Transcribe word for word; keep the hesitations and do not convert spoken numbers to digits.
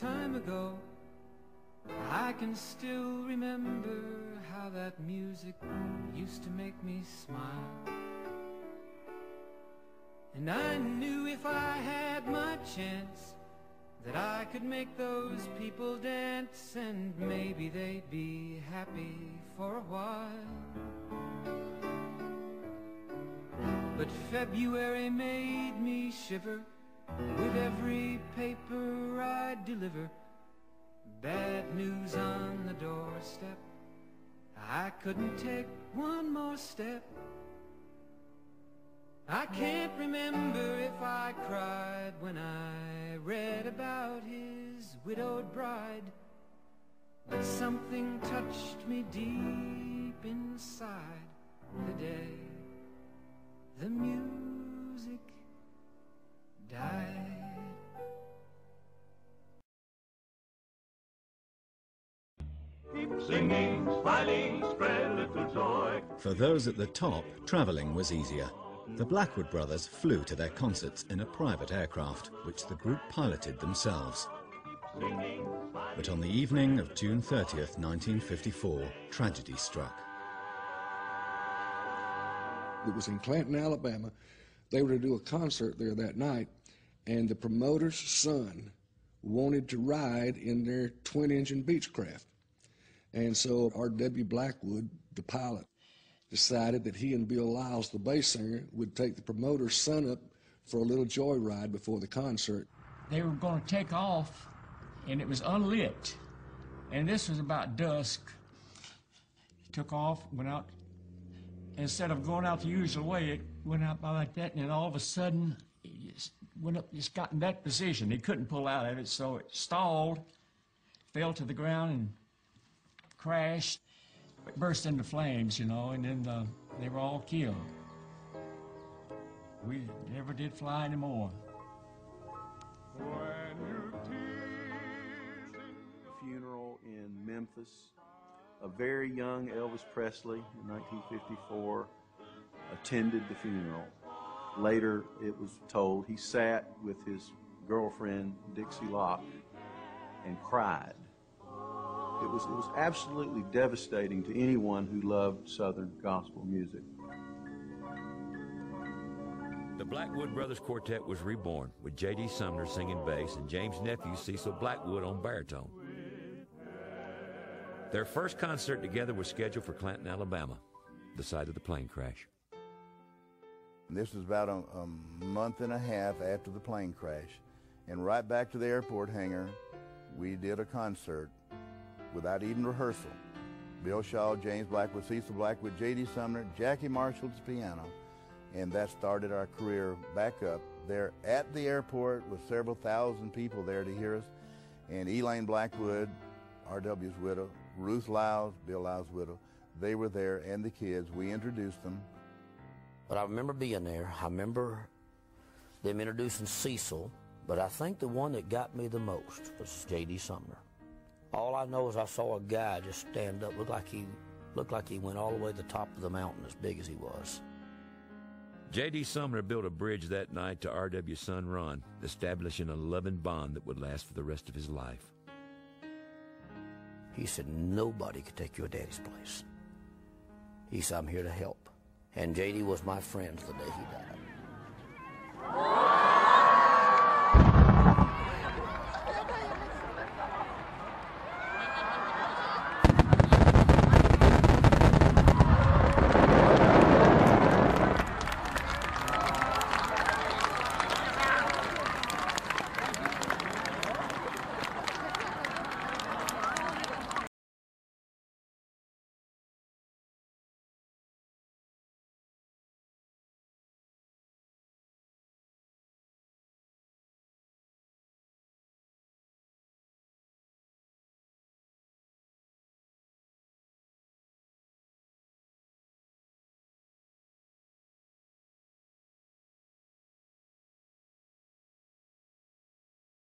time ago. I can still remember how that music used to make me smile. And I knew if I had my chance that I could make those people dance, and maybe they'd be happy for a while. But February made me shiver with every paper I deliver. Bad news on the doorstep, I couldn't take one more step. I can't remember if I cried when I read about his widowed bride, but something touched me deep inside the day the music died. Keep singing, smiling, spread a little joy. For those at the top, travelling was easier. The Blackwood brothers flew to their concerts in a private aircraft, which the group piloted themselves. But on the evening of June thirtieth, nineteen fifty-four, tragedy struck. It was in Clanton, Alabama. They were to do a concert there that night, and the promoter's son wanted to ride in their twin-engine Beechcraft. And so R W Blackwood, the pilot, decided that he and Bill Lyles, the bass singer, would take the promoter's son up for a little joyride before the concert. They were going to take off, and it was unlit. And this was about dusk. Took off, went out. Instead of going out the usual way, it went out by like that, and then all of a sudden, it just went up, just got in that position. He couldn't pull out of it, so it stalled, fell to the ground, and crashed. It burst into flames, you know, and then uh, they were all killed. We never did fly anymore. Funeral in Memphis. A very young Elvis Presley in nineteen fifty-four attended the funeral. Later, it was told he sat with his girlfriend, Dixie Locke, and cried. It was, it was absolutely devastating to anyone who loved Southern gospel music. The Blackwood Brothers Quartet was reborn with J D Sumner singing bass and James' nephew Cecil Blackwood on baritone. Their first concert together was scheduled for Clanton, Alabama, the site of the plane crash. This was about a, a month and a half after the plane crash, and right back to the airport hangar, we did a concert without even rehearsal. Bill Shaw, James Blackwood, Cecil Blackwood, J D Sumner, Jackie Marshall at the piano, and that started our career back up there at the airport with several thousand people there to hear us, and Elaine Blackwood, R W's widow, Ruth Lyles, Bill Lyles' widow, they were there, and the kids. We introduced them. But I remember being there. I remember them introducing Cecil, but I think the one that got me the most was J D Sumner. All I know is I saw a guy just stand up, looked like he looked like he went all the way to the top of the mountain as big as he was. J D Sumner built a bridge that night to R W's son Ron, establishing a loving bond that would last for the rest of his life. He said, nobody could take your daddy's place. He said, I'm here to help. And J D was my friend the day he died.